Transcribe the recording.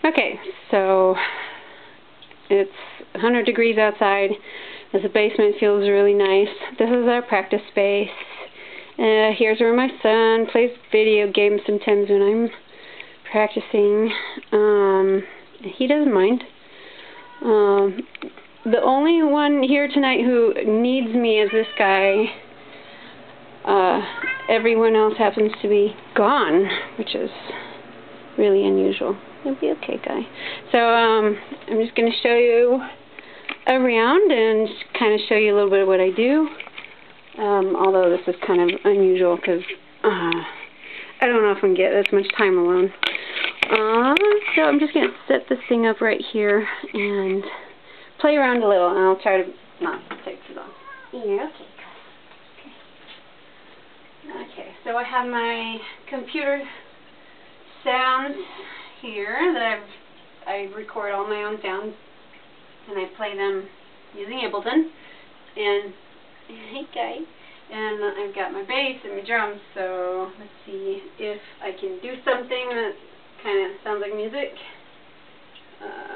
Okay, so it's 100 degrees outside. The basement feels really nice. This is our practice space. Here's where my son plays video games sometimes when I'm practicing. He doesn't mind. The only one here tonight who needs me is this guy. Everyone else happens to be gone, which is really unusual. You'll be okay, guy. So I'm just going to show you around and kind of show you a little bit of what I do. Although this is kind of unusual because I don't know if I can get this much time alone. So I'm just going to set this thing up right here and play around a little, and I'll try to not take too long. Yeah, okay. Okay, so I have my computer sounds here that I record all my own sounds, and I play them using Ableton. And hey guys, and I've got my bass and my drums. So let's see if I can do something that kind of sounds like music.